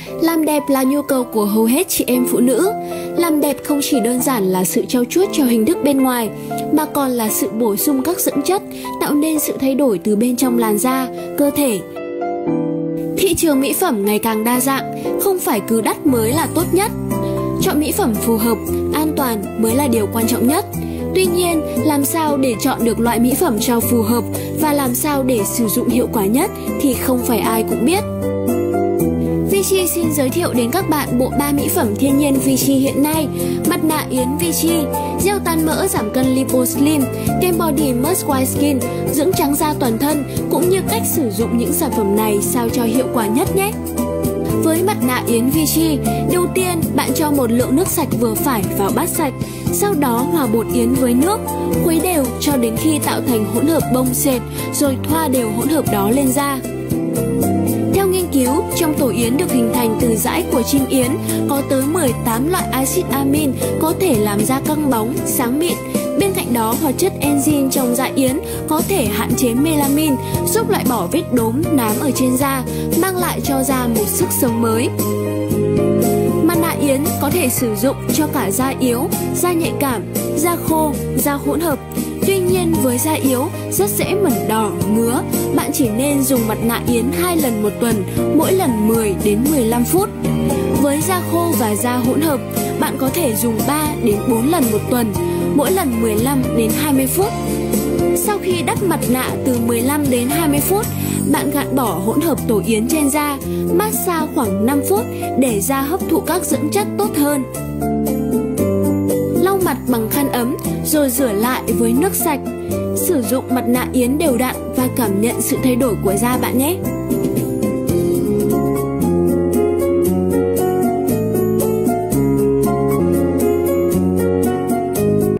Làm đẹp là nhu cầu của hầu hết chị em phụ nữ. Làm đẹp không chỉ đơn giản là sự trau chuốt cho hình thức bên ngoài, mà còn là sự bổ sung các dưỡng chất, tạo nên sự thay đổi từ bên trong làn da, cơ thể. Thị trường mỹ phẩm ngày càng đa dạng, không phải cứ đắt mới là tốt nhất. Chọn mỹ phẩm phù hợp, an toàn mới là điều quan trọng nhất. Tuy nhiên, làm sao để chọn được loại mỹ phẩm cho phù hợp và làm sao để sử dụng hiệu quả nhất thì không phải ai cũng biết. Vichy xin giới thiệu đến các bạn bộ 3 mỹ phẩm thiên nhiên Vichy hiện nay: mặt nạ yến Vichy, gel tan mỡ giảm cân Liposlim, kem body Moisturize Skin, dưỡng trắng da toàn thân, cũng như cách sử dụng những sản phẩm này sao cho hiệu quả nhất nhé. Với mặt nạ yến Vichy, đầu tiên bạn cho một lượng nước sạch vừa phải vào bát sạch, sau đó hòa bột yến với nước, khuấy đều cho đến khi tạo thành hỗn hợp bông sệt, rồi thoa đều hỗn hợp đó lên da. Theo nghiên cứu, trong tổ yến được hình thành từ dãi của chim yến, có tới 18 loại axit amin có thể làm da căng bóng, sáng mịn. Bên cạnh đó, hoạt chất enzyme trong dạ yến có thể hạn chế melanin, giúp loại bỏ vết đốm, nám ở trên da, mang lại cho da một sức sống mới. Mặt nạ yến có thể sử dụng cho cả da yếu, da nhạy cảm, da khô, da hỗn hợp. Tuy nhiên với da yếu, rất dễ mẩn đỏ, ngứa, bạn chỉ nên dùng mặt nạ yến 2 lần một tuần, mỗi lần 10 đến 15 phút. Với da khô và da hỗn hợp, bạn có thể dùng 3 đến 4 lần một tuần, mỗi lần 15 đến 20 phút. Sau khi đắp mặt nạ từ 15 đến 20 phút, bạn gạn bỏ hỗn hợp tổ yến trên da, massage khoảng 5 phút để da hấp thụ các dưỡng chất tốt hơn. Lau mặt bằng khăn ấm rồi rửa lại với nước sạch. Sử dụng mặt nạ yến đều đặn và cảm nhận sự thay đổi của da bạn nhé.